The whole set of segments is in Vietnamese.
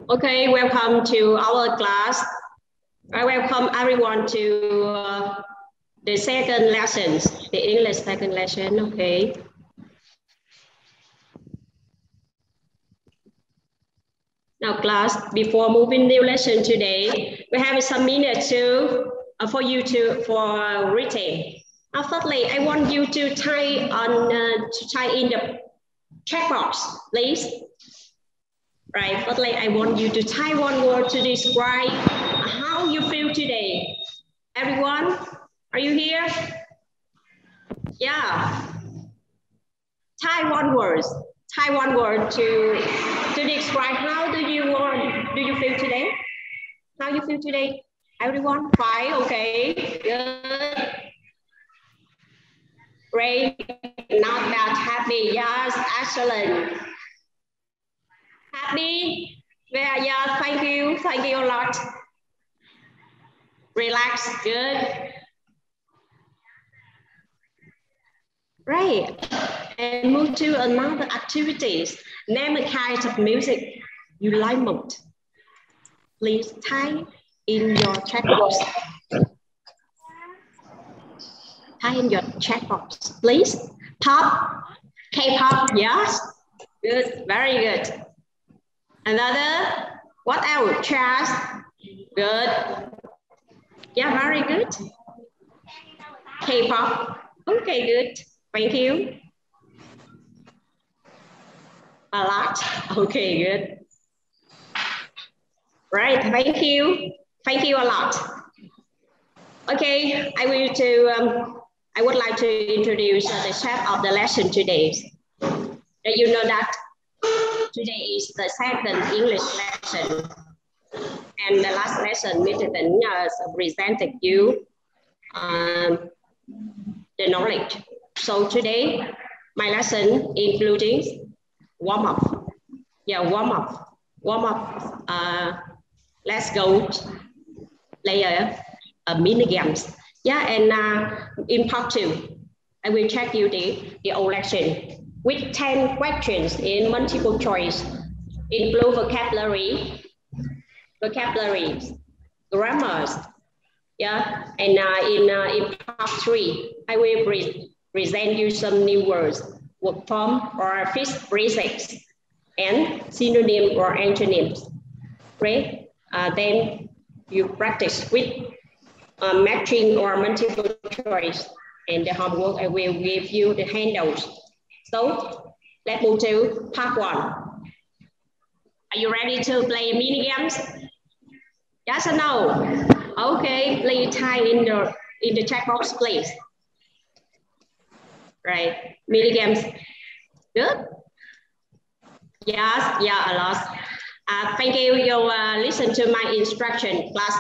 Okay, welcome to our class. I welcome everyone to the second lessons, the English second lesson. Okay. Now, class, before moving new lesson today, we have some minutes for you for reading. Firstly, I want you to type in the chat box, please. Right, firstly, I want you to type one word to describe how you feel today. Everyone, are you here? Yeah. Type one word. Type one word to describe how do you feel today? How you feel today? Everyone, fine, okay, good. Great, not bad, happy, yes, excellent. Happy, yeah, thank you a lot. Relax, good. Right, and move to another activities. Name a kind of music you like most. Please type in your chat box. Type in your chat box, please. Pop, K-pop, yes. Good, very good. Another, what else? Jazz, good. Yeah, very good. K-pop, okay, good. Thank you. A lot, okay, good. Right, thank you. Thank you a lot. Okay, I would like to introduce the shape of the lesson today. You know that today is the second English lesson, and the last lesson, Mr. Tĩnh presented you the knowledge. So today, my lesson including warm up. Yeah, warm up. Let's go play mini games. Yeah, and in part 2, I will check you the old lesson with 10 questions in multiple choice, include vocabularies, grammars. Yeah, and in part 3, I will present you some new words, word form or phrases, and synonym or antonyms. Great. Then you practice with matching or multiple choice, and the homework I will give you the handouts. So let's move to part 1. Are you ready to play mini games? Yes or no? Okay, please type in the chat box, please. Right, mini games. Good. Yes, yeah, a lot. Thank you. You listen to my instruction, class.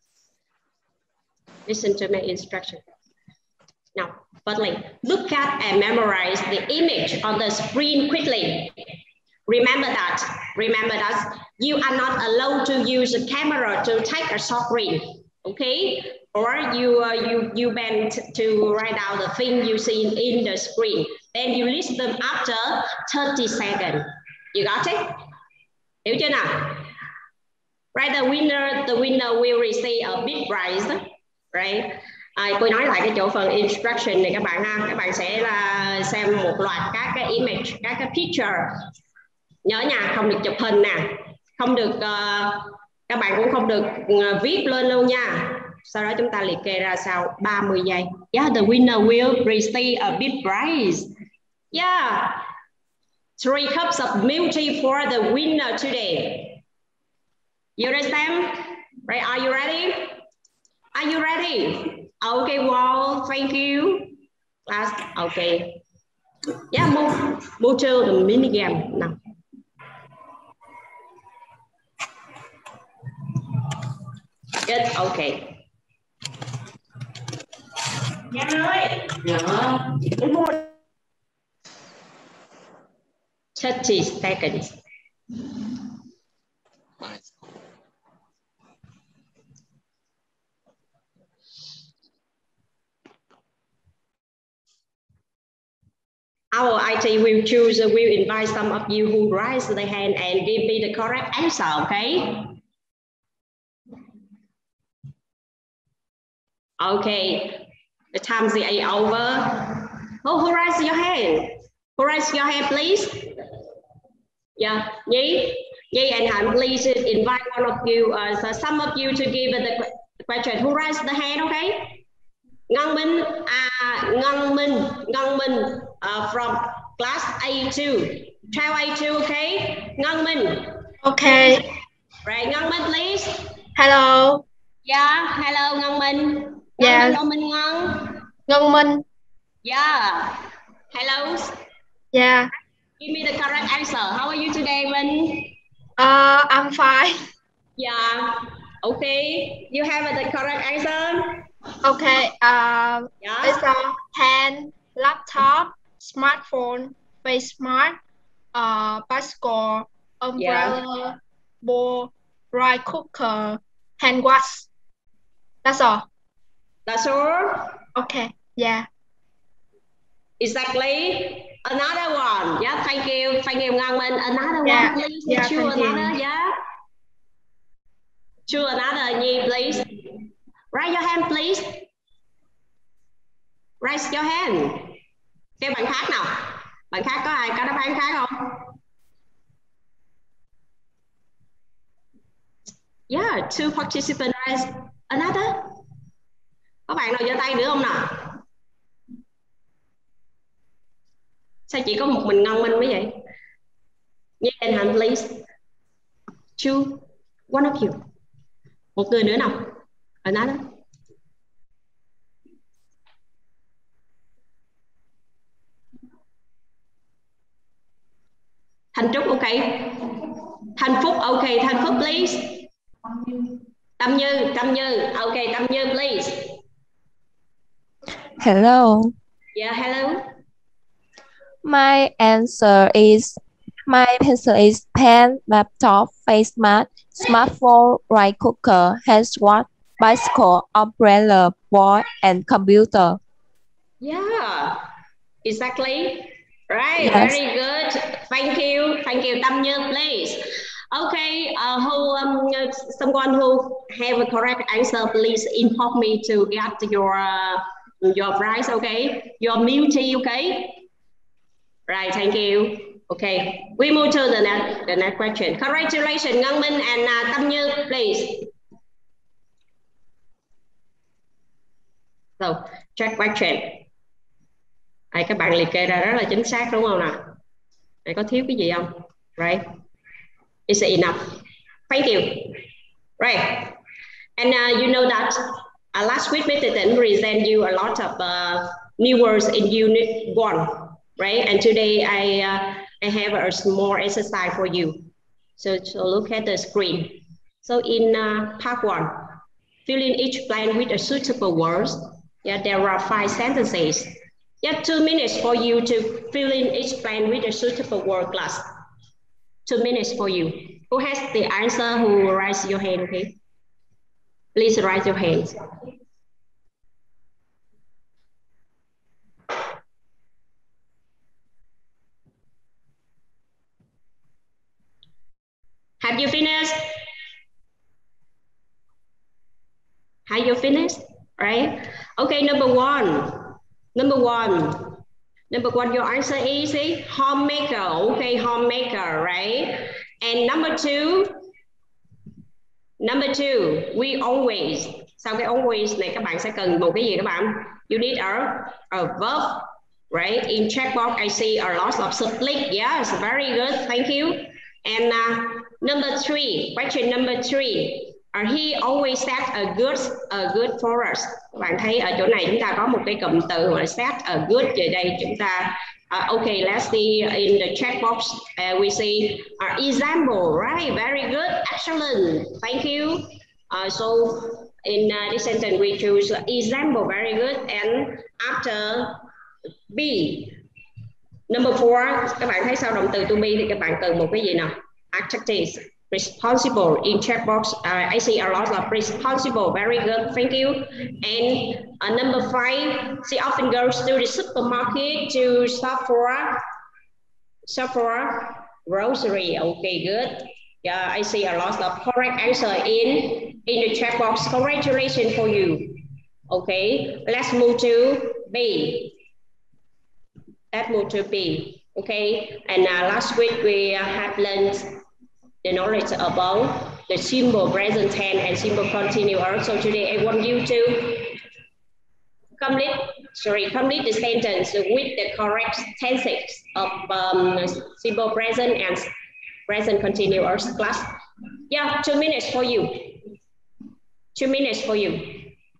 Listen to my instruction. Now, firstly, look at and memorize the image on the screen quickly. Remember that you are not allowed to use a camera to take a short film, okay? Or you bend to write down the thing you see in the screen. Then you list them after 30 seconds. You got it? Hiểu chưa nào? Right, the winner will receive a big prize, right? Tôi nói lại cái chỗ phần instruction này các bạn ha, các bạn sẽ là xem một loạt các cái image, các cái picture. Nhớ nha, không được chụp hình nè, không được các bạn cũng không được viết lên luôn nha. Sau đó chúng ta liệt kê ra sau 30 giây. Yeah, the winner will receive a big prize. Yeah. 3 cups of milk tea for the winner today. You understand? Right, are you ready? Are you ready? Okay, wow, thank you. Class, okay. Yeah, move to the mini game now. Good, okay. Yeah. 30 seconds. Our IT will choose, will invite some of you who raise their hand and give me the correct answer, okay? Okay, the time's over. Oh, who raised your hand? Who raised your hand, please? Yeah, Nhi and Han, please invite one of you, so some of you to give the question. Who raised the hand, okay? Ngân Minh from class A2, child A2, okay? Ngân Minh. Okay. Right, Ngân Minh, please. Hello. Yeah, hello, Ngân Minh. Yes. Ngân Minh Ngân. Ngân Minh. Yeah. Hello. Yeah. Give me the correct answer. How are you today, Minh? I'm fine. Yeah. Okay. You have the correct answer. Okay. Yeah. It's a pen, laptop, smartphone, face smart, bicycle, umbrella, bowl, rice cooker, hand wash. That's all. That's all. Okay. Yeah. Exactly. Another one. Yeah. Thank you. Thank you, Ngân Minh. Another one, please. Yeah. Choose another. You. Yeah. Choose another, Nhi, please. Raise your hand, please. Raise your hand. Cái bạn khác nào? Bạn khác có ai có đáp án khác không? Yeah, two participants raise another. Có bạn nào giơ tay nữa không nào? Sao chỉ có một mình Ngân Minh mới vậy? Nhi and Han, please. Choose one of you. Một người nữa nào? Another. Thanh Trúc, ok. Thanh Phúc, ok. Thanh Phúc, please. Tâm Như, ok. Tâm Như, please. Hello. Yeah, hello. My answer is pen, laptop, face mask, smartphone, rice cooker, hand wash, bicycle, umbrella, board, and computer. Yeah, exactly. Right, Yes. very good. Thank you. Thank you, Tâm Như, please. Okay, someone who have a correct answer, please inform me to get your prize, okay? Your meal tea, okay? Right, thank you. Okay, we move to the next question. Congratulations, Ngân Minh and Tâm Như, please. So, check question. Các bạn liệt kê ra rất là chính xác đúng không nào? Có thiếu cái gì không? Right. Is it enough? Thank you. Right. And you know that last week we didn't present you a lot of new words in unit 1, right? And today I have a small exercise for you. So look at the screen. So in part 1, fill in each blank with a suitable words. Yeah, there are 5 sentences. Yeah, 2 minutes for you to fill in each blank with a suitable word class. 2 minutes for you. Who has the answer? Who raise your hand, okay? Please raise your hands. Have you finished? Have you finished? Right? Okay, number one, your answer is homemaker. Okay, homemaker, right? And number two, we always. Sau cái always này các bạn sẽ cần một cái gì các bạn? You need a verb, right? In checkbox, I see a lot of split. Yes, very good. Thank you. And number 3, question number 3. He always set a good for us. Các bạn thấy ở chỗ này chúng ta có một cái cụm từ gọi là set a good. Về đây chúng ta okay, let's see in the checkbox. We see example, right? Very good, excellent. Thank you. So in this sentence we choose example, very good. And after B, number 4, các bạn thấy sau động từ to be thì các bạn cần một cái gì nào? Adjectives. Responsible in chat box. I see a lot of responsible. Very good. Thank you. And number 5, she often goes to the supermarket to shop for grocery. Okay, good. Yeah, I see a lot of correct answer in the chat box. Congratulations for you. Okay, let's move to B. Let's move to B. Okay, and last week we have learned the knowledge about the simple present tense and simple continuous. So today I want you to complete the sentence with the correct tenses of simple present and present continuous. Class, yeah, 2 minutes for you. 2 minutes for you.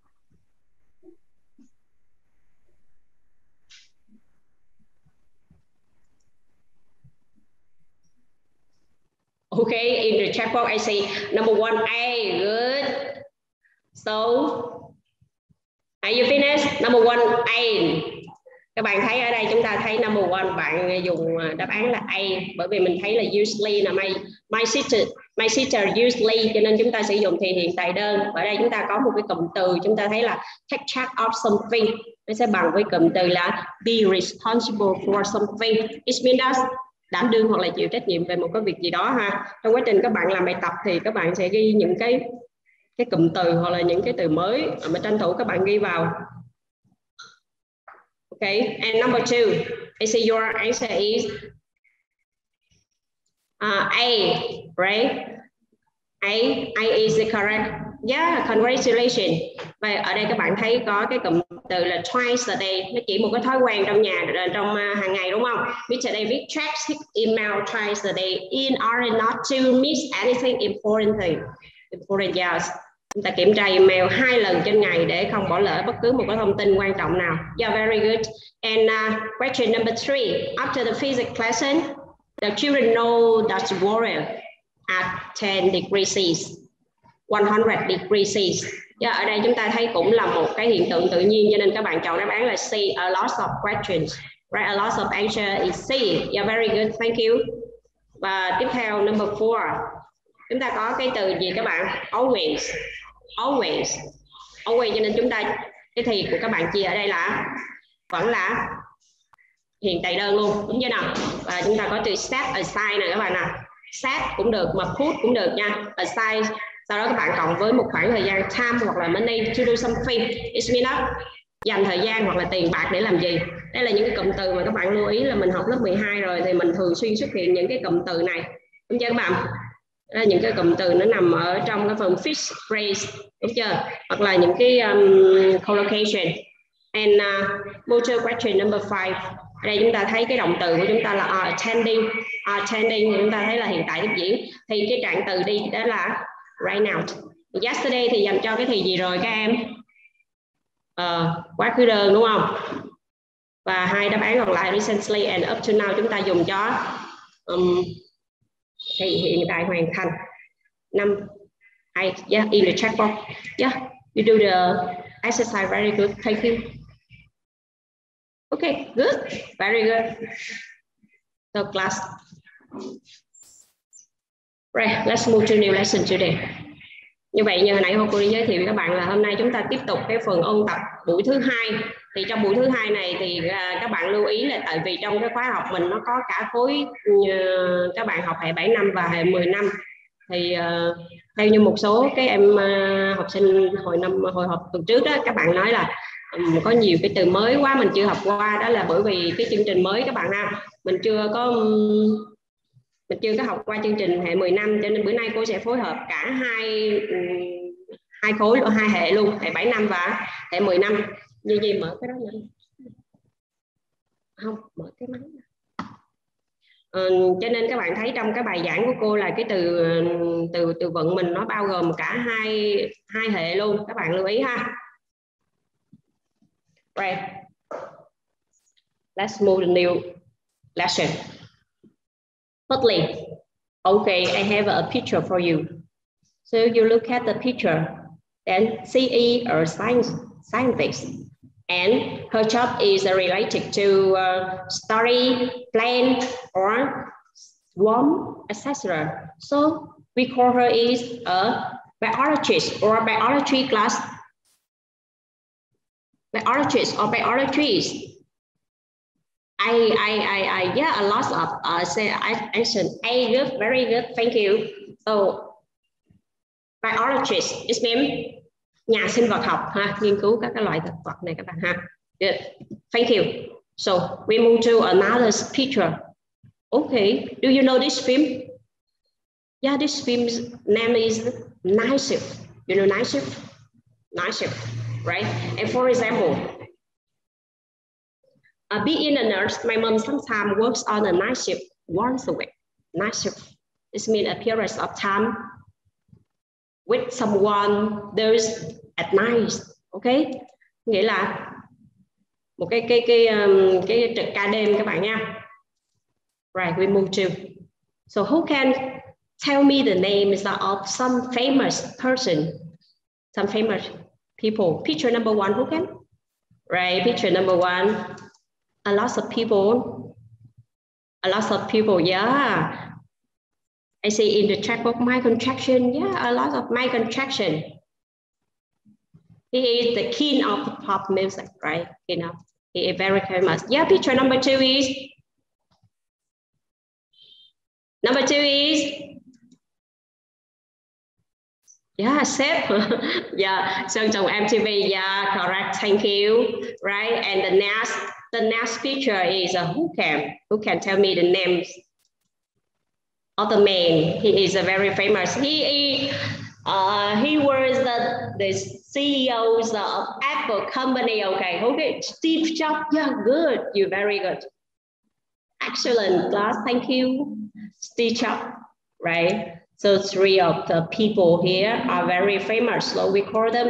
Okay, in the chat box I see number 1A. Good. So are you finished? Number 1A. Các bạn thấy ở đây chúng ta thấy number 1 bạn dùng đáp án là A, bởi vì mình thấy là usually là my sister usually, cho nên chúng ta sử dụng thì hiện tại đơn. Ở đây chúng ta có một cái cụm từ chúng ta thấy là take charge of something, nó sẽ bằng với cụm từ là be responsible for something. It means đảm đương hoặc là chịu trách nhiệm về một cái việc gì đó ha. Trong quá trình các bạn làm bài tập thì các bạn sẽ ghi những cái cụm từ hoặc là những cái từ mới mà tranh thủ các bạn ghi vào. Okay, and number 2, I see your answer is A, right? A is correct. Yeah, congratulations. Và ở đây các bạn thấy có cái cụm từ là twice a day, nó chỉ một cái thói quen trong trong hàng ngày, đúng không? Mr. David checks his email twice a day in order not to miss anything important. Yes. Chúng ta kiểm tra email 2 lần trên ngày để không bỏ lỡ bất cứ một cái thông tin quan trọng nào. Yeah, very good. And question number 3. After the physics lesson, the children know that water at 10 degrees C, 100 degrees C. Yeah, ở đây chúng ta thấy cũng là một cái hiện tượng tự nhiên, cho nên các bạn chọn đáp án là C. A lot of questions. Right, a lot of answer is C. Yeah, very good. Thank you. Và tiếp theo number 4. Chúng ta có cái từ gì các bạn? Always. Cho nên chúng ta cái thì của các bạn chia ở đây là vẫn là hiện tại đơn luôn, đúng chưa nào? Và chúng ta có từ set aside này các bạn nào. Set cũng được mà put cũng được nha. Aside, sau đó các bạn cộng với một khoảng thời gian time hoặc là money to do something. It means dành thời gian hoặc là tiền bạc để làm gì. Đây là những cái cụm từ mà các bạn lưu ý là mình học lớp 12 rồi thì mình thường xuyên xuất hiện những cái cụm từ này, đúng chưa các bạn? Đó, những cái cụm từ nó nằm ở trong cái phần fixed phrase, đúng chưa? Hoặc là những cái collocation. And motor question number 5. Ở đây chúng ta thấy cái động từ của chúng ta là attending. Attending thì chúng ta thấy là hiện tại tiếp diễn. Thì cái trạng từ đi đó là right now. Yesterday thì dành cho cái thì gì rồi các em? Quá khứ đơn, đúng không? Và 2 đáp án còn lại recently and up to now chúng ta dùng cho thì hiện tại hoàn thành. 5. Yeah, in the chat box. Yeah, you do the exercise very good. Thank you. Okay, good. Very good. So class. Right, let's move to new lesson today. Như vậy như hồi nãy cô đi giới thiệu với các bạn là hôm nay chúng ta tiếp tục cái phần ôn tập buổi thứ 2. Thì trong buổi thứ 2 này thì các bạn lưu ý là tại vì trong cái khóa học mình nó có cả khối các bạn học hệ 7 năm và hệ 10 năm. Thì theo như một số cái em học sinh hồi học tuần trước đó, các bạn nói là có nhiều cái từ mới quá mình chưa học qua. Đó là bởi vì cái chương trình mới các bạn ha, mình chưa có học qua chương trình hệ 10 năm, cho nên bữa nay cô sẽ phối hợp cả hai khối, 2 hệ luôn, hệ 7 năm và hệ 10 năm. Như gì mở cái đó nữa. Không, mở cái máy. Cho nên các bạn thấy trong cái bài giảng của cô là cái từ vựng mình nó bao gồm cả hai hệ luôn, các bạn lưu ý ha. Right. Let's move to new lesson. Thirdly, okay, I have a picture for you. So you look at the picture, then CE or scientist, and her job is related to study, plan, or swarm, etc. So We call her is a biologist or biology class. Biologist or biologist. Yeah, a lot of say action. A good, very good, thank you. So biologist is mean nhà sinh vật học ha, nghiên cứu các cái loại thực vật này các bạn ha. Good, thank you. So we move to another picture. Okay, do you know this film? Yeah, this film's name is Night Shift. You know Night Shift? Night Shift, right? And for example, being a nurse, my mom sometimes works on a night shift once a week. Night shift. This means a period of time with someone there's at night. Okay? Nghĩa là một cái trực ca đêm các bạn nha. Right, we move to. So who can tell me the names of some famous person? Some famous people. Picture number one, who can? Right, picture number one. A lot of people, yeah. I see in the checkbook Michael Jackson, yeah, a lot of Michael Jackson. He is the king of the pop music, right? You know, he is very famous. Yeah, picture number two is yeah, Seth. Yeah, Sơn Tùng MTV. Yeah, correct. Thank you. Right, and the next picture is who can tell me the names of the man? He is a very famous. He was the CEOs of Apple company. Okay, Steve Jobs. Yeah, good. You're very good. Excellent class. Thank you, Steve Jobs. Right. So three of the people here are very famous. So we call them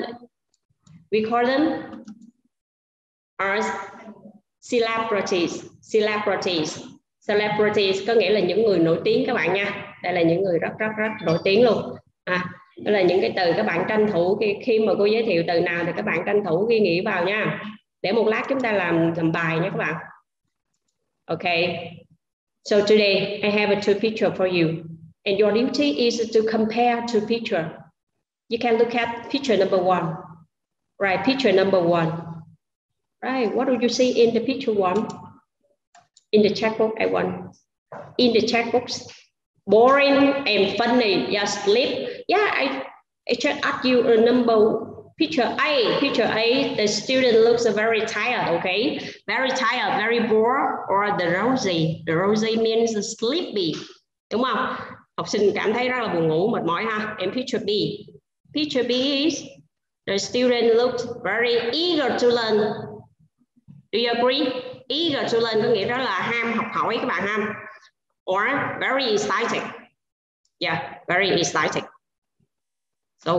as celebrities. Celebrities có nghĩa là những người nổi tiếng các bạn nha. Đây là những người rất nổi tiếng luôn. Đó là những cái từ các bạn tranh thủ khi mà cô giới thiệu từ nào thì các bạn tranh thủ ghi nghĩ vào nha. Để một lát chúng ta làm bài nha các bạn. Okay. So today I have a two picture for you. And your duty is to compare two pictures. You can look at picture number one. Right, picture number one. Right, what do you see in the picture one? In the checkbook, I want. In the checkbooks, boring and funny. Yeah, sleep. Yeah, I just ask you a number. Picture A, the student looks very tired, okay? Very tired, very bored, or the rosy. The rosy means sleepy. Đúng không? Học sinh cảm thấy rất là buồn ngủ, mệt mỏi ha. And picture B. Picture B is the student looks very eager to learn. Do you agree? Eager to learn có nghĩa đó là ham học hỏi các bạn ha. Or very excited. Yeah, very excited. So,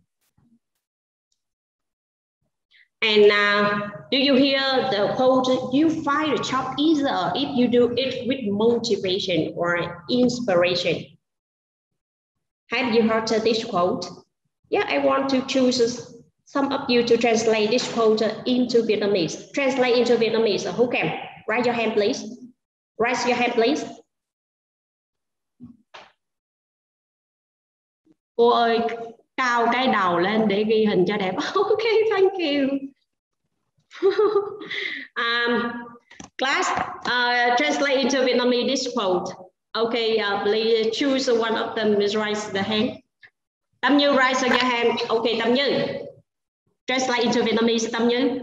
and do you hear the quote, you find a job easier if you do it with motivation or inspiration? Have you heard this quote? Yeah, I want to choose some of you to translate this quote into Vietnamese. Translate into Vietnamese. Who can? Raise your hand, please. Raise your hand, please. Cô ơi, cao cái đầu lên để ghi hình cho đẹp. Okay, thank you. Class, translate into Vietnamese this quote. Okay, please choose one of them. Raise the hand. Tâm Như, raise your hand. Okay, Tâm Như. Translate into Vietnamese, Tâm Như.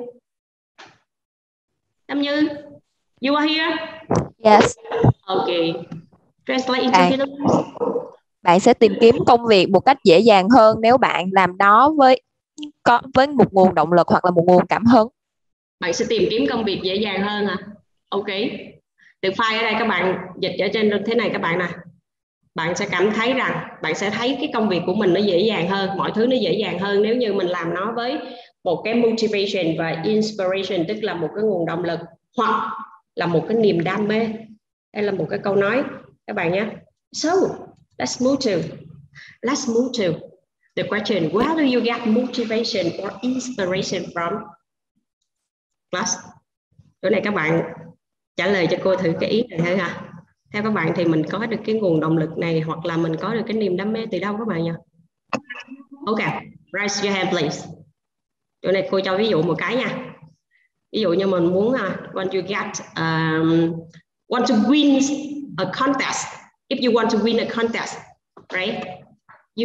Tâm Như, you are here? Yes. Okay. Translate into Vietnamese. Bạn sẽ tìm kiếm công việc một cách dễ dàng hơn nếu bạn làm nó với một nguồn động lực hoặc là một nguồn cảm hứng. Bạn sẽ tìm kiếm công việc dễ dàng hơn hả? Ok. Từ file ở đây các bạn dịch ở trên thế này các bạn nè. Bạn sẽ cảm thấy rằng bạn sẽ thấy cái công việc của mình nó dễ dàng hơn, mọi thứ nó dễ dàng hơn nếu như mình làm nó với một cái motivation và inspiration, tức là một cái nguồn động lực hoặc là một cái niềm đam mê. Đây là một cái câu nói các bạn nhé. So, let's move to the question, where do you get motivation or inspiration from? Class. Chỗ này các bạn trả lời cho cô thử cái ý này thôi ha. Theo các bạn thì mình có được cái nguồn động lực này hoặc là mình có được cái niềm đam mê từ đâu các bạn nhỉ? Ok, raise your hand please. Chỗ này cô cho ví dụ một cái nha. Ví dụ như mình muốn when you get want to win a contest. If you want to win a contest, right? You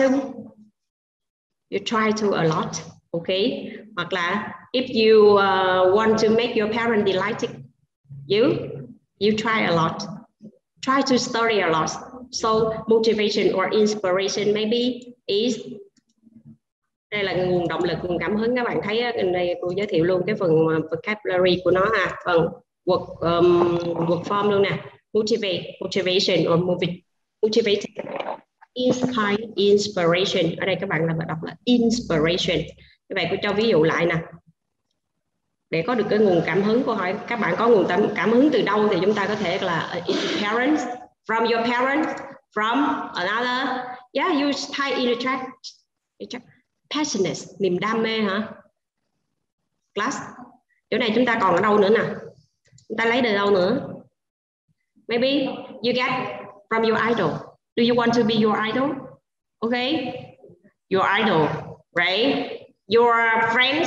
try to a lot, okay? Hoặc là if you want to make your parents delighted, you try a lot. Try to study a lot. So motivation or inspiration maybe is, đây là nguồn động lực, nguồn cảm hứng. Các bạn thấy gần đây cô giới thiệu luôn cái phần vocabulary của nó ha, phần word form luôn nè. Motivation or motivated, inspire, inspiration. Ở đây các bạn đọc là inspiration. Như vậy cô cho ví dụ lại nè. Để có được cái nguồn cảm hứng, cô hỏi các bạn có nguồn cảm hứng từ đâu thì chúng ta có thể là parents, from your parents, from another. Yeah, you type in the chat. Passionate, niềm đam mê hả? Class. Chỗ này chúng ta còn ở đâu nữa nè? Chúng ta lấy từ đâu nữa? Maybe you get from your idol. Do you want to be your idol? Okay. Your idol, right? Your friends.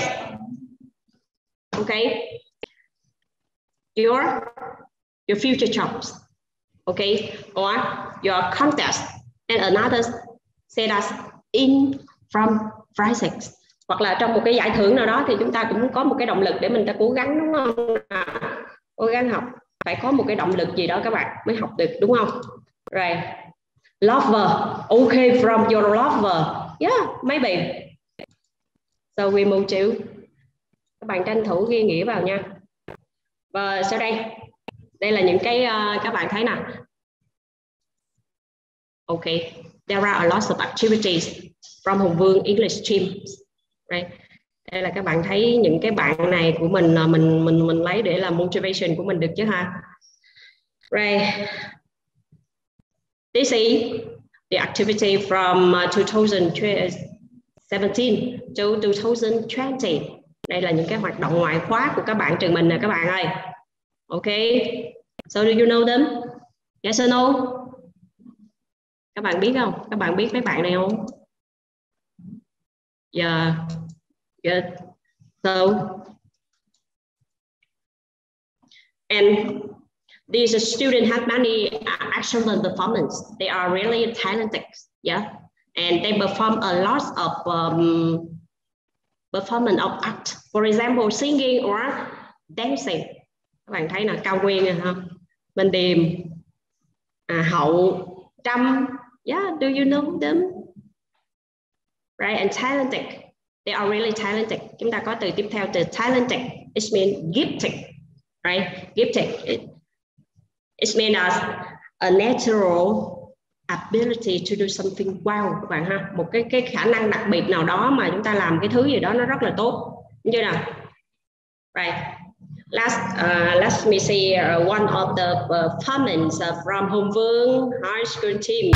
Okay. Your future jobs. Okay. Or your contest. And another say that in from prizes. Hoặc là trong một cái giải thưởng nào đó thì chúng ta cũng có một cái động lực để mình ta cố gắng, đúng không? Cố gắng học. Phải có một cái động lực gì đó các bạn mới học được, đúng không? Rồi. Lover. Okay, from your lover. Yeah, maybe. So we move to. Các bạn tranh thủ ghi nghĩa vào nha. Và sau đây. Đây là những cái các bạn thấy nè. Okay. There are a lot of activities from Hùng Vương English Stream. Right. Đây là các bạn thấy những cái bạn này của mình lấy để làm motivation của mình được chứ ha. Right. This is the activity from 2017 to 2020. Đây là những cái hoạt động ngoại khóa của các bạn trường mình nè các bạn ơi. Okay. So do you know them? Yes or no? Các bạn biết không? Các bạn biết mấy bạn này không? Yeah. Good. So, and these students have many excellent performance. They are really talented. Yeah. And they perform a lot of performance of art. For example, singing or dancing. Các bạn thấy là Cao Nguyên này không? Minh Điềm, Hậu, Trâm. Yeah, do you know them? Right, and talented. They are really talented. Chúng ta có từ tiếp theo từ talented. It means gifted, right? Gifted. It means as a natural ability to do something well, các bạn ha. Một cái khả năng đặc biệt nào đó mà chúng ta làm cái thứ gì đó nó rất là tốt. Như nào? Right. Let me see one of the performance from Hùng Vương High School team.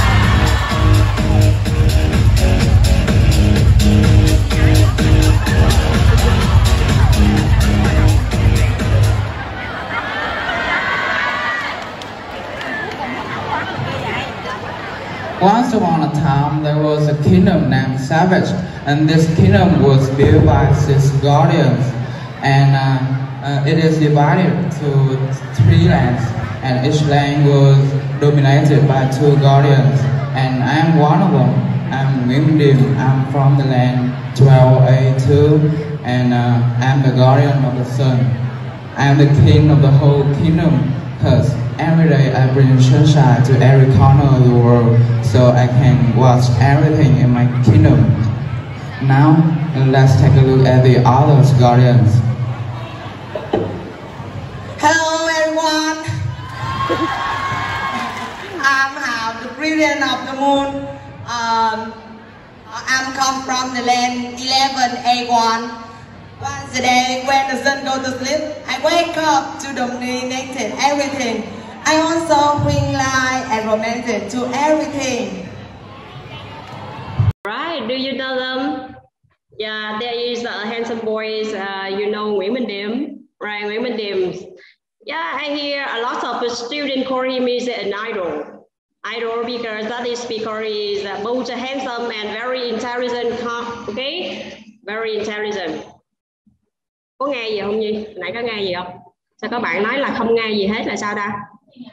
Once upon a time, there was a kingdom named Savage, and this kingdom was built by 6 guardians, and it is divided to 3 lands, and each land was dominated by 2 guardians, and I am one of them. I'm Nguyễn Điềm. I'm from the land 12A2, and I'm the guardian of the sun. I'm the king of the whole kingdom, because every day I bring sunshine to every corner of the world, so I can watch everything in my kingdom. Now, let's take a look at the other guardians. Hello everyone! I'm Hào, the brilliant of the moon. I'm come from the land 11A1. Once a day, when the sun goes to sleep, I wake up to dominate everything. I also bring light and romantic to everything. Right, do you know them? Yeah, there is a handsome boy, you know Nguyễn Minh Điềm. Right, Nguyễn Minh Điềm. Yeah, I hear a lot of students call him is an idol. Idol because that is because he is both handsome and very intelligent. Okay, very intelligent. Có nghe gì không Nhi? Nãy có nghe gì không? Sao các bạn nói là không nghe gì hết là sao ta?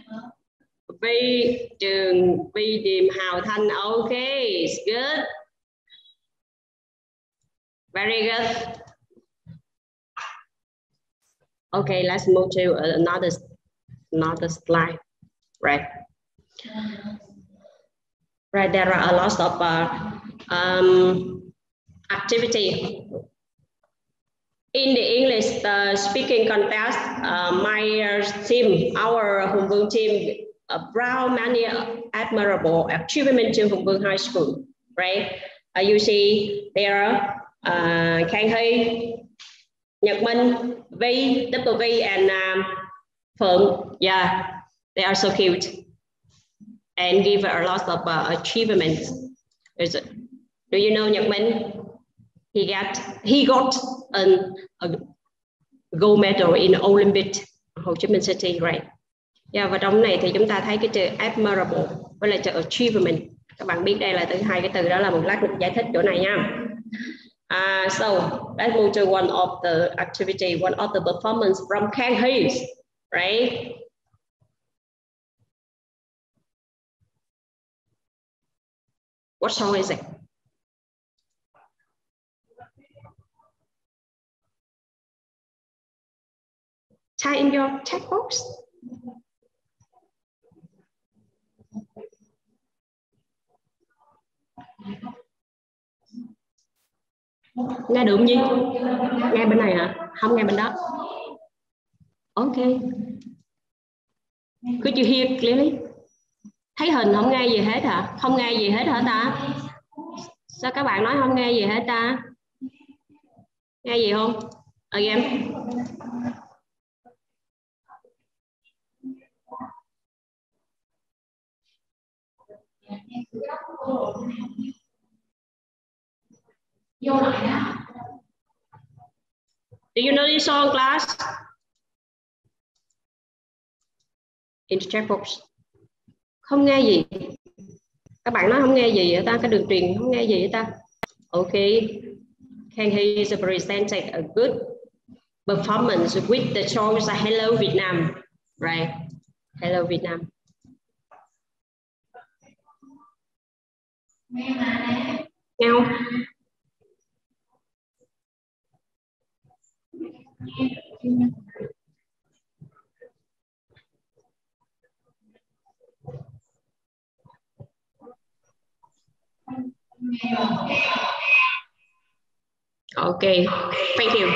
Vi Trường, Vi Điềm, Hào Thanh. Okay, it's good. Very good. Okay, let's move to another slide. Right. Right, there are a lot of activity. In the English speaking contest, my team, our Hùng Vương team, brought many admirable achievements to Hùng Vương High School. Right? You see there, Khang Hy, Nhật Minh, V, W, and Phượng. Yeah, they are so cute and give a lot of achievements. Do you know Nhật Minh? He got a gold medal in the Olympic Hồ Chí Minh City, right? Yeah, và trong này thì chúng ta thấy cái từ admirable với lại từ achievement. Các bạn biết đây là hai cái từ đó là một lát mình giải thích chỗ này nha. So let's move to one of the activity, one of the performance from Khang Hy, right? What song is it? Type in your chat box. Nghe được gì? Nghe bên này hả? Không nghe bên đó. Okay. Could you hear clearly? Thấy hình không nghe gì hết hả? Không nghe gì hết hả ta? Sao các bạn nói không nghe gì hết ta? Nghe gì không? Again. Do you know this song, class? In the chat box. Không nghe gì. Các bạn nói không nghe gì vậy ta? Cái đường truyền không nghe gì vậy ta? Okay. Khang Hy presented a good performance with the song Hello Vietnam. Right. Hello Vietnam. Nghe không? Okay, thank you.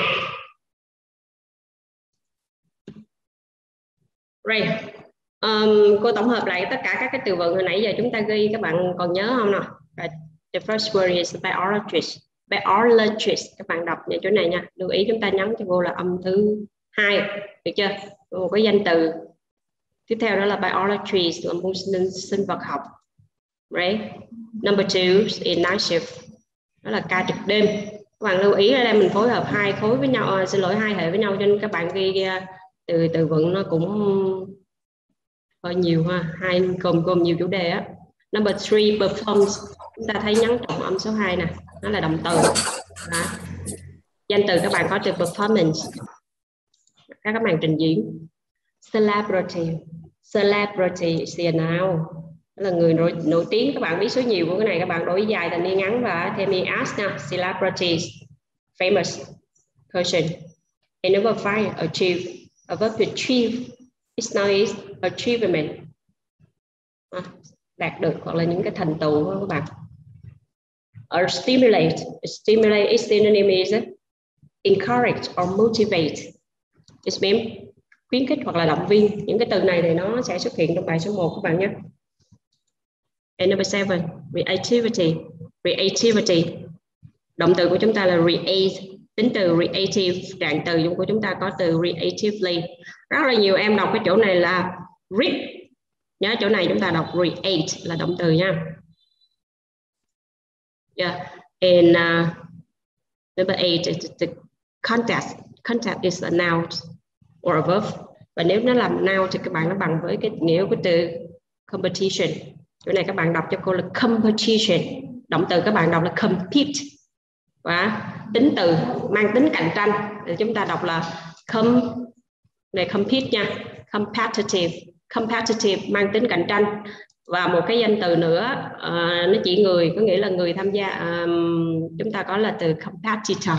Right. Cô tổng hợp lại tất cả các cái từ vựng hồi nãy giờ chúng ta ghi, các bạn còn nhớ không nào? Right. The first word is biologist. Biologist, các bạn đọc như chỗ này nha. Lưu ý chúng ta nhấn cho cô là âm thứ 2, được chưa? Một cái danh từ tiếp theo đó là biologist, là môn sinh vật học. Right. Number 2 is night shift, đó là ca trực đêm. Các bạn lưu ý ở đây mình phối hợp hai khối với nhau, hai hệ với nhau, cho nên các bạn ghi từ vựng nó cũng hơi nhiều ha, hai gồm nhiều chủ đề á. Number 3 performs, chúng ta thấy nhấn trọng âm số 2 nè, nó là động từ. Đó. Danh từ các bạn có từ performance, các bạn trình diễn. Celebrity is a noun, đó là người nổi tiếng. Các bạn biết số nhiều của cái này, các bạn đổi dài thành đi ngắn và thêm as nha. Celebrities, famous person. And number 5, achieve. A verb to achieve is now is achievement, đạt được hoặc là những cái thành tựu của các bạn. Or stimulate is synonym is encourage or motivate. It means khuyến khích hoặc là động viên. Những cái từ này thì nó sẽ xuất hiện trong bài số 1 các bạn nhé. And number 7, creativity. Động từ của chúng ta là create, tính từ creative, trạng từ của chúng ta có từ creatively. Rất là nhiều em đọc cái chỗ này là read. Nhớ chỗ này chúng ta đọc create là động từ nha. Yeah. And number 8 is the context. Context is a noun or a verb. Và nếu nó làm noun thì các bạn nó bằng với cái nghĩa của từ competition. Chỗ này các bạn đọc cho cô là competition. Động từ các bạn đọc là compete. Và tính từ mang tính cạnh tranh thì chúng ta đọc là compete nha. Competitive mang tính cạnh tranh. Và một cái danh từ nữa nó chỉ người, có nghĩa là người tham gia, chúng ta có là từ competitor.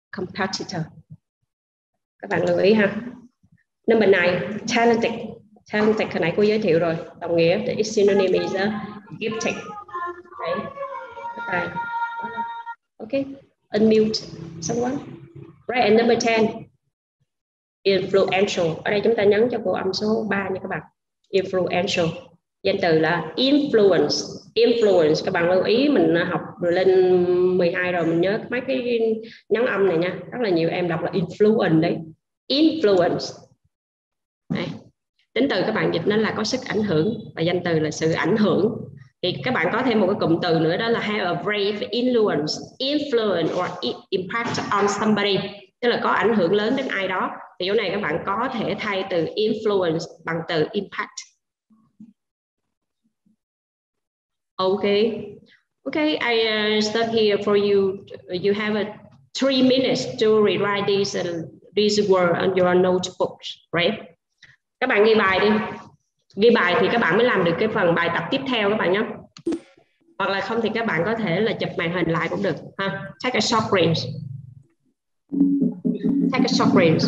Các bạn lưu ý ha. Number 9, talented. Talented hồi nãy cô giới thiệu rồi, đồng nghĩa the synonym is gifted. Right. Okay, unmute someone. Right, and number 10, influential. Ở đây chúng ta nhấn cho cô âm số 3 nha các bạn. Influential. Danh từ là influence. Các bạn lưu ý, mình học rồi lên 12 rồi, mình nhớ mấy cái nhấn âm này nha. Rất là nhiều em đọc là influence đấy. Influence. Đấy. Tính từ các bạn dịch nó là có sức ảnh hưởng, và danh từ là sự ảnh hưởng. Thì các bạn có thêm một cái cụm từ nữa, đó là have a brave influence or impact on somebody, tức là có ảnh hưởng lớn đến ai đó. Thì chỗ này các bạn có thể thay từ influence bằng từ impact. Okay, I stop here for you. You have 3 minutes to rewrite these words on your notebook, right? Các bạn ghi bài đi. Ghi bài thì các bạn mới làm được cái phần bài tập tiếp theo các bạn nhé. Hoặc là không thì các bạn có thể là chụp màn hình lại cũng được ha. Take a short print. Take a short print.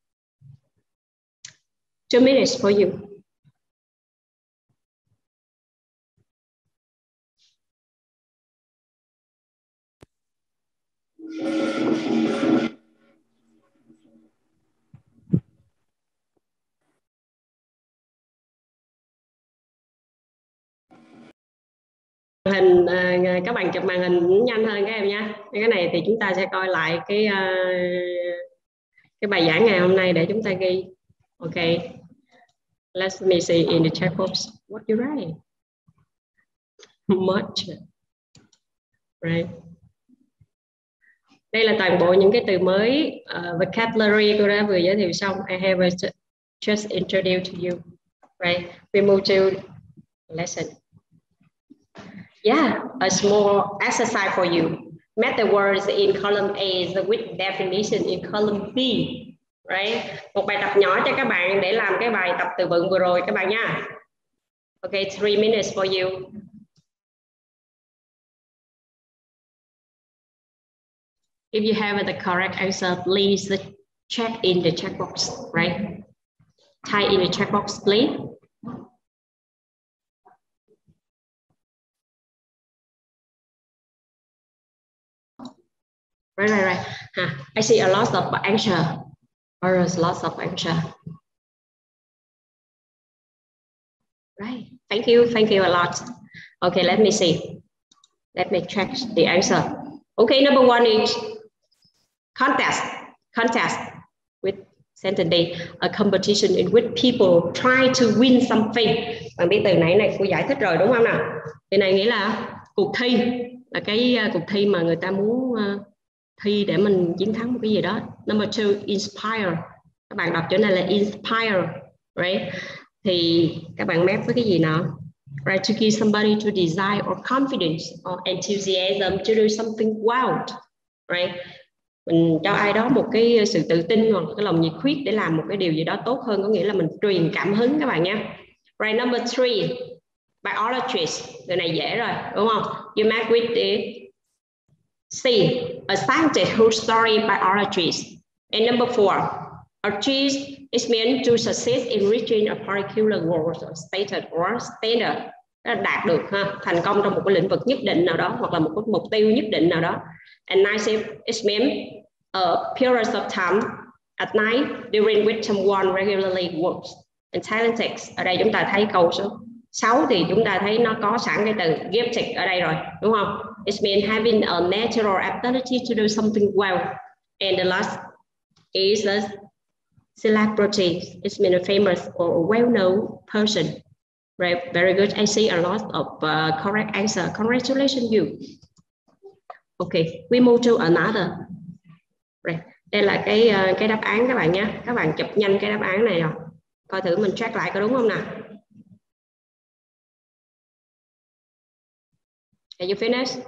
2 minutes for you. Hình các bạn chụp màn hình nhanh hơn các em nha. Cái này thì chúng ta sẽ coi lại cái bài giảng ngày hôm nay để chúng ta ghi. Okay, let me see in the chat box what you write. Much, right? Đây là toàn bộ những cái từ mới vocabulary cô đã vừa giới thiệu xong. I have just introduced to you, right? We move to lesson. Yeah, a small exercise for you. Match the words in column A with definition in column B, right? Một bài tập nhỏ cho các bạn để làm cái bài tập từ vựng vừa rồi các bạn nha. Okay, 3 minutes for you. If you have the correct answer, please check in the chat box, right? Type in the chat box, please. Right. I see a lot of answer. Or lots of answer. Right. Thank you a lot. Okay, let me see. Let me check the answer. Okay, number 1 is contest with sentence D, a competition in which people try to win something. Bạn biết từ này cô giải thích rồi đúng không nào? Từ này nghĩa là cuộc thi, là cái cuộc thi mà người ta muốn thi để mình chiến thắng một cái gì đó. Number 2, inspire. Các bạn đọc chỗ này là inspire, right? Thì các bạn map với cái gì nào? Right, to give somebody to desire or confidence or enthusiasm to do something wild, right? Mình cho ai đó một cái sự tự tin hoặc cái lòng nhiệt huyết để làm một cái điều gì đó tốt hơn, có nghĩa là mình truyền cảm hứng các bạn nha. Right, number 3, biologist. Từ này dễ rồi, đúng không? You match with the C, a scientist who study biologist. And number 4, achieve is meant to succeed in reaching a particular goal or status or standard. Đạt được thành công trong một cái lĩnh vực nhất định nào đó hoặc là một cái mục tiêu nhất định nào đó. And 9 is meant a period of time at night during which someone regularly works. And talented, ở đây chúng ta thấy câu số 6 thì chúng ta thấy nó có sẵn cái từ gifted ở đây rồi, đúng không? It means having a natural ability to do something well. And the last is a celebrity. It means a famous or a well-known person. Right, very good. I see a lot of correct answer. Congratulations you. Okay, we move to another. Right. Đây là cái đáp án các bạn nhé. Các bạn chụp nhanh cái đáp án này rồi. Coi thử mình check lại có đúng không nào. Are you finished?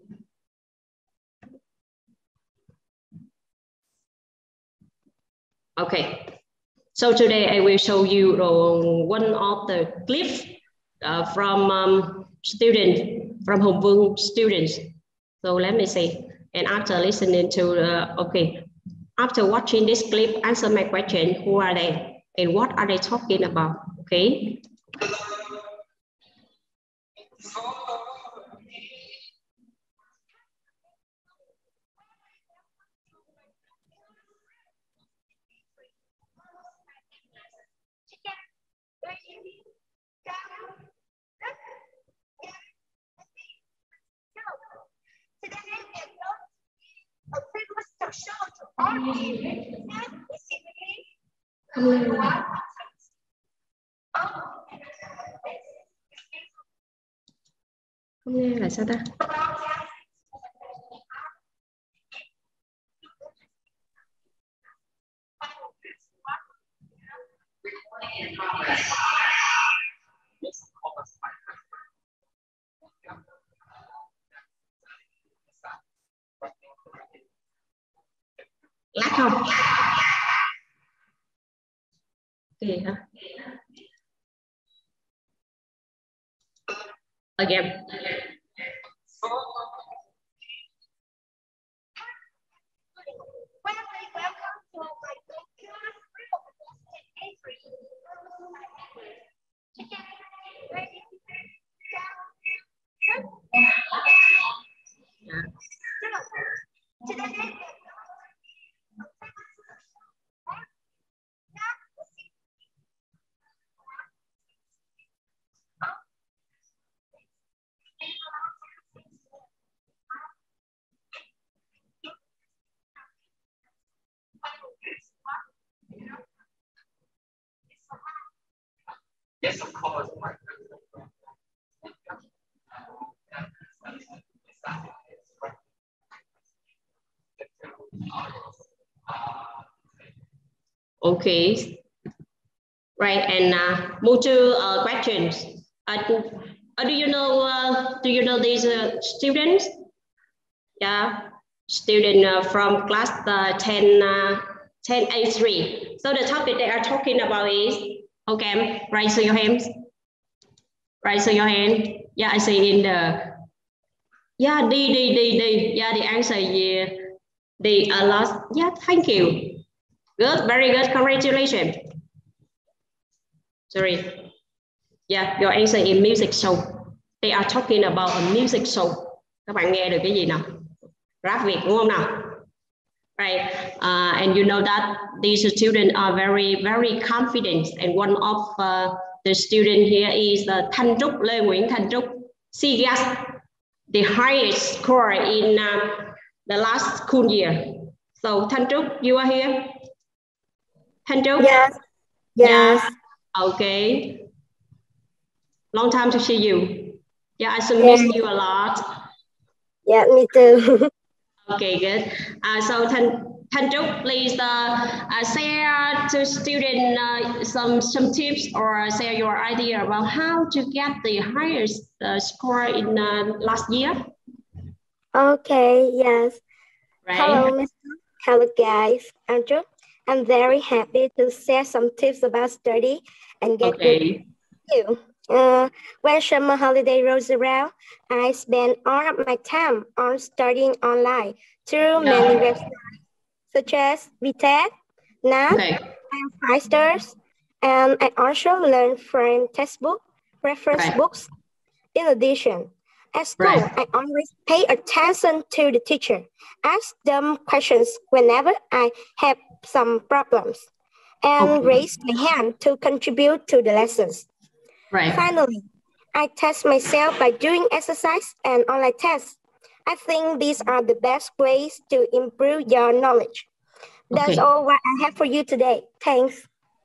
Okay. So today I will show you one of the clips from students, from Hồng Vương students. So let me see. And after listening to, after watching this clip, answer my question. Who are they? And what are they talking about? Okay. Không nghe là sao ta? Lát không? Kỳ hả? Again. Yes, of course. Okay. Right, and move to questions. Do you know these students? Yeah, student from class 10A3. So the topic they are talking about is, okay, raise your hands. Raise your hand. Yeah, I see in the, yeah, D. Yeah, the answer is D, a lot. Yeah, thank you. Good, very good, congratulations. Sorry. Yeah, your answer is music show. They are talking about a music show. Các bạn nghe được cái gì nào? Rap Việt đúng không nào? Right, and you know that these students are very confident, and one of the student here is Thanh Trúc, Lê Nguyễn Thanh Trúc. She got the highest score in the last school year. So Thanh Trúc, you are here? Thanh Trúc? Yes. Yes. Yeah. Okay. Long time to see you. Yeah, I still miss you a lot. Yeah, me too. Okay, good. So Thanh Trúc, please share to students some tips or share your idea about how to get the highest score in last year. Okay, yes. Right. Hello, Mr. Hello, guys. Andrew, I'm very happy to share some tips about study and get good you. When summer holiday rolls around, I spend all of my time on studying online through many websites such as VTech, NAT, and 5 stars, and I also learn from textbook, reference books. In addition, at school, I always pay attention to the teacher, ask them questions whenever I have some problems, and raise my hand to contribute to the lessons. Finally, I test myself by doing exercise and online tests. I think these are the best ways to improve your knowledge. That's all what I have for you today. Thanks.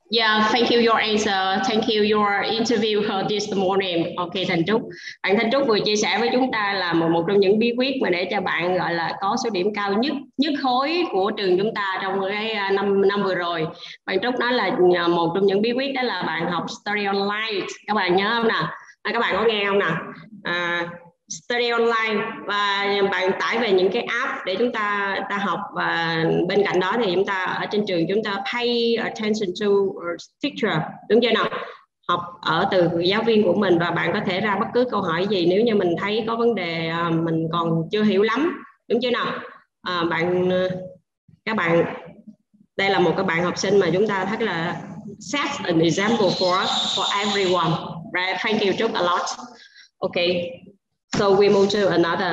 Yeah, thank you your answer. Thank you your interview this morning. Okay, Thành Trúc. Bạn Thanh Trúc vừa chia sẻ với chúng ta là một trong những bí quyết mà để cho bạn gọi là có số điểm cao nhất khối của trường chúng ta trong cái năm vừa rồi. Bạn Trúc nói là một trong những bí quyết đó là bạn học Study Online. Các bạn nhớ không nào? Các bạn có nghe không nào? Study Online, và bạn tải về những cái app để chúng ta học, và bên cạnh đó thì chúng ta ở trên trường chúng ta pay attention to teacher, đúng chưa nào? Học ở từ giáo viên của mình, và bạn có thể ra bất cứ câu hỏi gì nếu như mình thấy có vấn đề mình còn chưa hiểu lắm, đúng chưa nào? Các bạn đây là một cái bạn học sinh mà chúng ta thấy là set an example for everyone, right? Thank you Trúc a lot. Okay. So we move to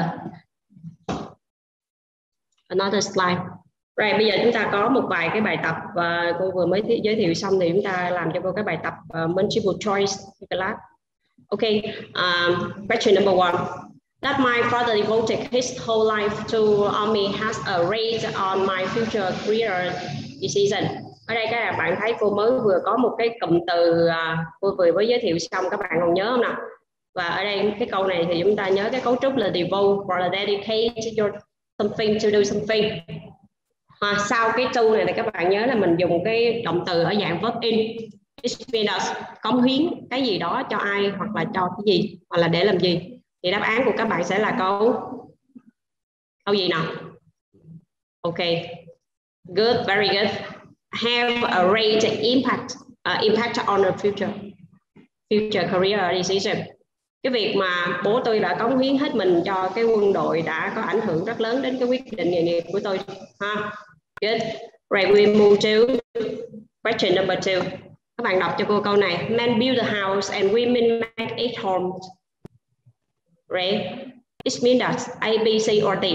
another slide. Rồi bây giờ chúng ta có một vài cái bài tập và cô vừa mới giới thiệu xong, thì chúng ta làm cho cô cái bài tập multiple choice class. Okay, question number 1. That my father devoted his whole life to army has a rate on my future career decision. Ở đây các bạn thấy cô mới vừa có một cái cụm từ cô vừa mới giới thiệu xong, các bạn còn nhớ không nào? Và ở đây cái câu này thì chúng ta nhớ cái cấu trúc là devote or dedicate your something to do something. Sau cái to này thì các bạn nhớ là mình dùng cái động từ ở dạng verb in. It means cống hiến cái gì đó cho ai, hoặc là cho cái gì, hoặc là để làm gì. Thì đáp án của các bạn sẽ là câu gì nào? Ok, good, very good. Have a great impact on the future career decision. Cái việc mà bố tôi đã cống hiến hết mình cho cái quân đội đã có ảnh hưởng rất lớn đến cái quyết định nghề nghiệp của tôi. Good. Right, we move to question number 2. Các bạn đọc cho cô câu này. Men build a house and women make it homes. Right? It means that A, B, C or D.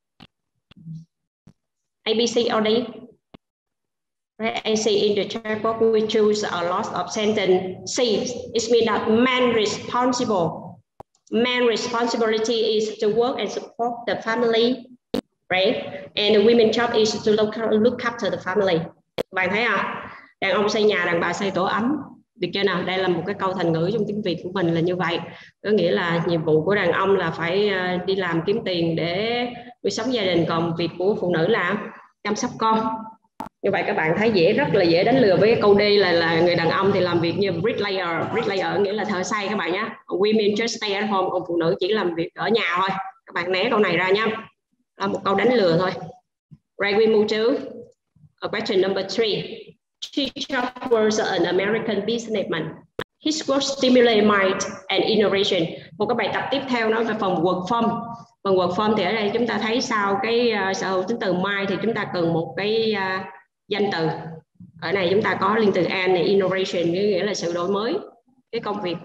A, B, C or D. Right? A, C in the checkbox we choose a lot of sentence. C, it means that man responsibility is to work and support the family, right? And the women's job is to look after the family. Bạn thấy à? Đàn ông xây nhà, đàn bà xây tổ ấm. Được chưa nào? Đây là một cái câu thành ngữ trong tiếng Việt của mình là như vậy. Có nghĩa là nhiệm vụ của đàn ông là phải đi làm kiếm tiền để nuôi sống gia đình, còn việc của phụ nữ là chăm sóc con. Như vậy các bạn thấy rất là dễ đánh lừa với cái câu D là người đàn ông thì làm việc như bricklayer nghĩa là thợ xây các bạn nhé. Women just stay at home, còn phụ nữ chỉ làm việc ở nhà thôi. Các bạn né câu này ra nhé. Là một câu đánh lừa thôi. Right, we move to question number 3. Teacher was an American businessman. His work stimulated mind and innovation. Một cái bài tập tiếp theo nói về phần work form. Phần work form thì ở đây chúng ta thấy sau cái sở hữu tính từ mind thì chúng ta cần một cái danh từ. Ở này chúng ta có liên từ and này, innovation nghĩa là sự đổi mới. Cái công việc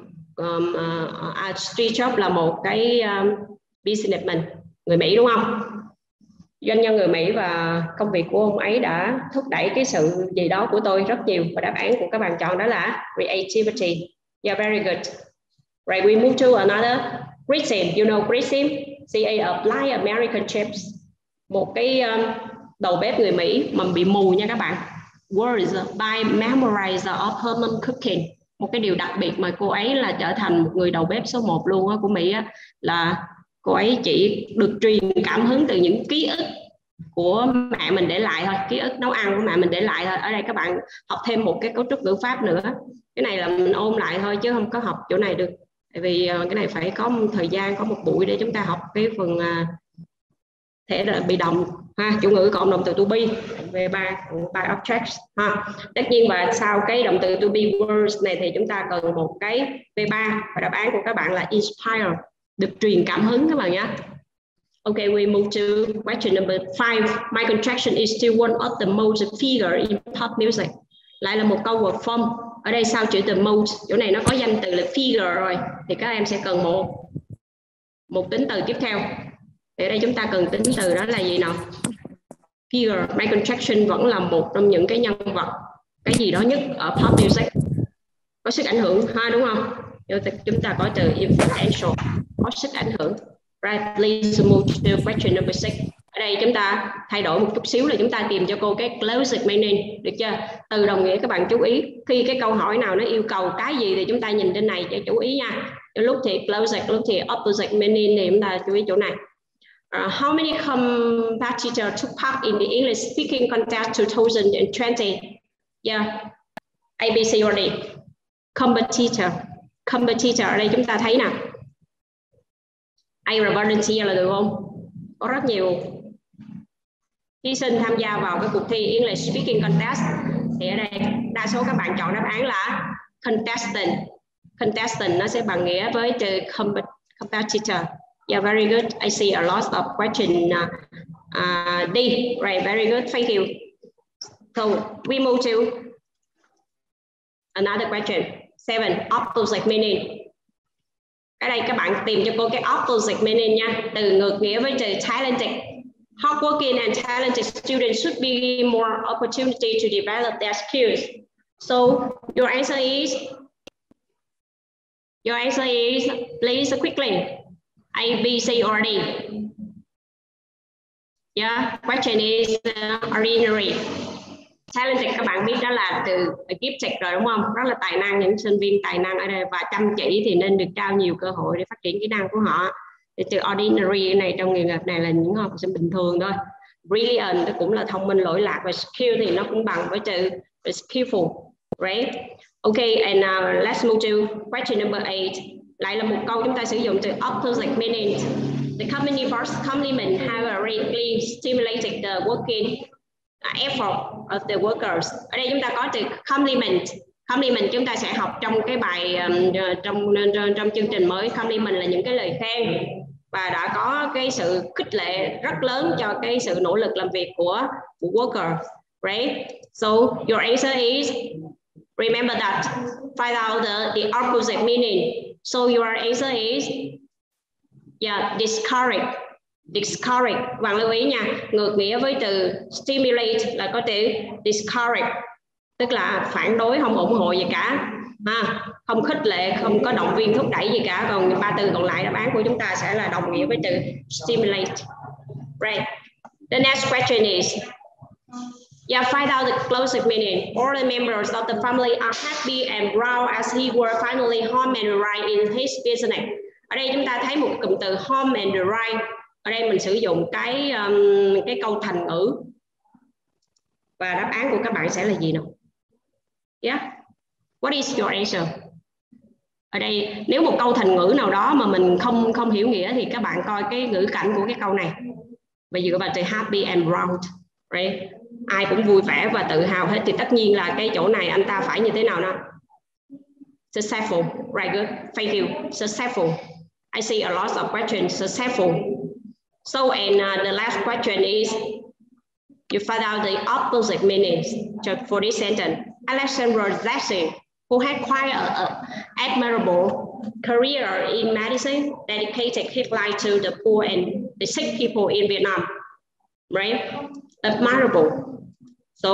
Steve Jobs là một cái businessman người Mỹ, đúng không? Doanh nhân người Mỹ, và công việc của ông ấy đã thúc đẩy cái sự gì đó của tôi rất nhiều, và đáp án của các bạn chọn đó là creativity. Yeah, very good. Right, we move to another. Grissim, you know Grissim? CA apply American chefs. Một cái đầu bếp người Mỹ mà bị mù nha các bạn. Words by memorizer of Herman Cooking. Một cái điều đặc biệt mà cô ấy là trở thành một người đầu bếp số 1 luôn á, của Mỹ á, là cô ấy chỉ được truyền cảm hứng từ những ký ức của mẹ mình để lại thôi, ký ức nấu ăn của mẹ mình để lại thôi. Ở đây các bạn học thêm một cái cấu trúc ngữ pháp nữa. Cái này là mình ôn lại thôi chứ không có học chỗ này được. Tại vì cái này phải có một thời gian, có một buổi để chúng ta học cái phần thể là bị động chủ ngữ cộng động từ to be về by objects tất nhiên. Và sau cái động từ to be words này thì chúng ta cần một cái V3, và đáp án của các bạn là inspire, được truyền cảm hứng các bạn nhé. Okay, we move to question number 5. Michael Jackson is still one of the most figure in pop music. Lại là một câu word form. Ở đây sau chữ the most, chỗ này nó có danh từ là figure rồi, thì các em sẽ cần một tính từ tiếp theo. Thì ở đây chúng ta cần tính từ đó là gì nào? Figure. Michael Jackson vẫn là một trong những cái nhân vật cái gì đó nhất ở pop music, có sức ảnh hưởng đúng không? Chúng ta có từ influential, có sức ảnh hưởng. Right, please move to question number 6. Ở đây chúng ta thay đổi một chút xíu là chúng ta tìm cho cô cái closest meaning, được chưa? Từ đồng nghĩa các bạn chú ý, khi cái câu hỏi nào nó yêu cầu cái gì thì chúng ta nhìn trên này cho chú ý nha. Lúc thì closest, lúc thì opposite meaning thì chúng ta chú ý chỗ này. How many competitors took part in the English speaking contest 2020? Yeah, A, B, C or D. Competitor ở đây chúng ta thấy nè. A là volunteer là được không? Có rất nhiều thí sinh tham gia vào cái cuộc thi English speaking contest. Thì ở đây đa số các bạn chọn đáp án là contestant. Contestant nó sẽ bằng nghĩa với từ competitor. Yeah, very good. I see a lot of question D. Right, very good. Thank you. So we move to another question. 7. Opposite meaning. Ở đây các bạn tìm cho cô cái opposite meaning nha. Từ ngược nghĩa với từ talented. Hardworking and talented students should be more opportunity to develop their skills. So your answer is please quickly. A, B, C or D. Yeah, question is ordinary. Talented các bạn biết đó là từ gifted rồi đúng không? Rất là tài năng, những sinh viên tài năng ở đây và chăm chỉ thì nên được trao nhiều cơ hội để phát triển kỹ năng của họ. Thì từ ordinary này trong nghề nghiệp này là những học sinh bình thường thôi. Brilliant nó cũng là thông minh lỗi lạc, và skill thì nó cũng bằng với từ skillful, right? Okay, and let's move to question number 8. Lại là một câu chúng ta sử dụng từ opposite meaning. The company boss compliment have greatly stimulated the working effort of the workers. Ở đây chúng ta có từ compliment. Compliment chúng ta sẽ học trong cái bài trong chương trình mới. Compliment là những cái lời khen và đã có cái sự khích lệ rất lớn cho cái sự nỗ lực làm việc của worker, right? So your answer is, remember that, find out the opposite meaning. So your answer is discourage. Discourage, bạn lưu ý nha, ngược nghĩa với từ stimulate là có từ discourage, tức là phản đối, không ủng hộ gì cả, không khích lệ, không có động viên thúc đẩy gì cả. Còn ba từ còn lại đáp án của chúng ta sẽ là đồng nghĩa với từ stimulate. Right. The next question is, find out the closest meaning. All the members of the family are happy and proud as he were finally home and right in his business. Ở đây chúng ta thấy một cụm từ home and right. Ở đây mình sử dụng cái câu thành ngữ và đáp án của các bạn sẽ là gì nào? Yeah. What is your answer? Ở đây nếu một câu thành ngữ nào đó mà mình không hiểu nghĩa thì các bạn coi cái ngữ cảnh của cái câu này. Bây giờ các bạn từ happy and proud, right? Ai cũng vui vẻ và tự hào hết thì tất nhiên là cái chỗ này anh ta phải như thế nào nào? Successful, right, good, thank you, successful. I see a lot of questions, successful. So, and the last question is, you find out the opposite meanings for this sentence. Alexander Jackson, who had quite an admirable career in medicine, dedicated his life to the poor and the sick people in Vietnam, right? Admirable. So,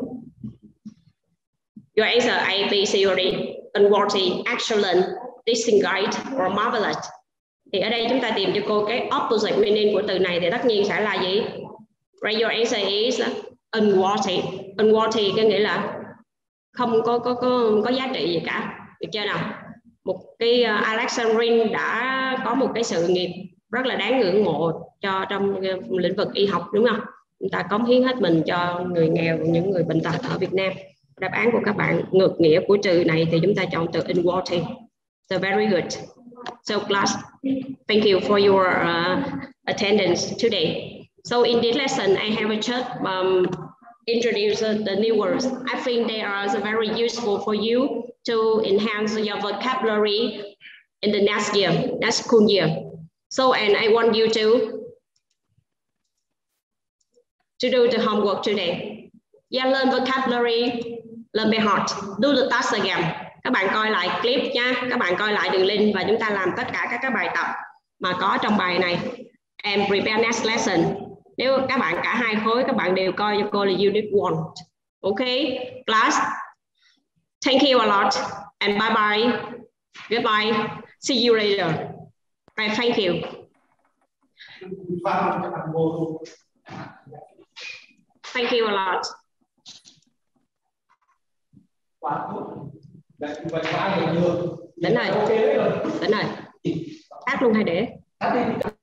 your answer A, B, C, or D, unworthy, excellent, distinguished, or marvelous. Thì ở đây chúng ta tìm cho cô cái opposite meaning của từ này thì tất nhiên sẽ là gì? Right, your answer is unworthy. Unworthy có nghĩa là không có giá trị gì cả. Được chưa nào? Một cái Alexandrine đã có một cái sự nghiệp rất là đáng ngưỡng mộ trong lĩnh vực y học, đúng không? Chúng ta cống hiến hết mình cho người nghèo, những người bệnh tật ở Việt Nam. Đáp án của các bạn ngược nghĩa của từ này thì chúng ta chọn từ unworthy. So very good. So class, thank you for your attendance today. So in this lesson, I have just introduced the new words. I think they are very useful for you to enhance your vocabulary in the next school year. So, and I want you to do the homework today. Yeah, learn vocabulary, learn by heart. Do the task again. Các bạn coi lại clip nha, các bạn coi lại đường link và chúng ta làm tất cả các bài tập mà có trong bài này. And prepare next lesson. Nếu các bạn cả hai khối các bạn đều coi cho cô là unit 1. Okay, class. Thank you a lot and bye bye. Goodbye. See you later. Right, thank you. Thank you a lot. Đến rồi. Tắt luôn hay để?